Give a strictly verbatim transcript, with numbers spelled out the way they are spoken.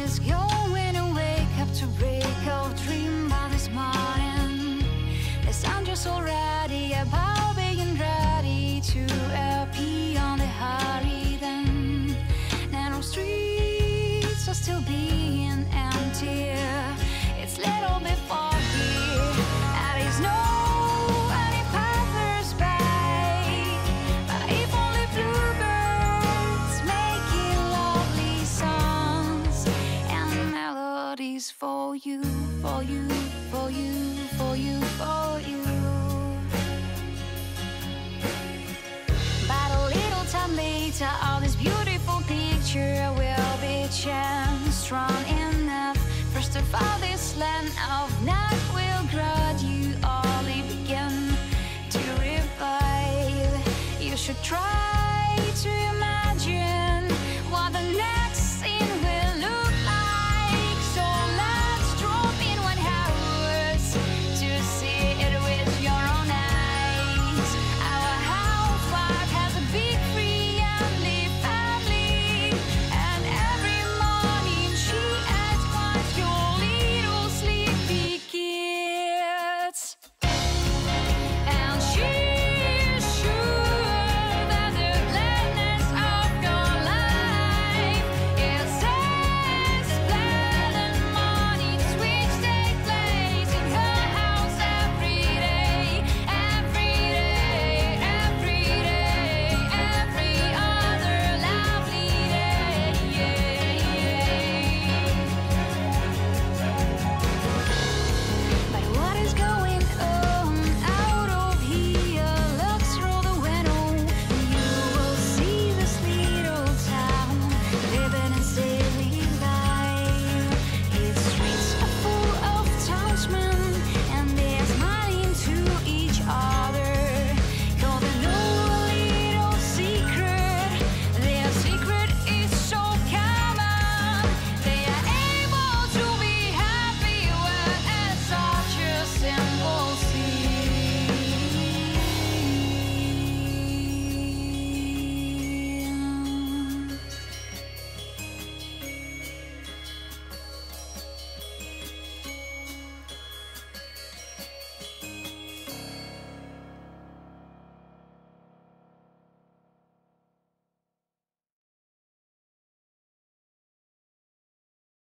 is going to wake up to break our dream by this morning. The sun just already about being ready to appear on the horizon. Narrow streets are still being empty. It's little bit foggy. There is no any passers-by, but if only bluebirds making lovely songs and melodies for you, for you, for you, for you, for you. But a little time later, all this beautiful picture will be changed strong enough for us to find this land of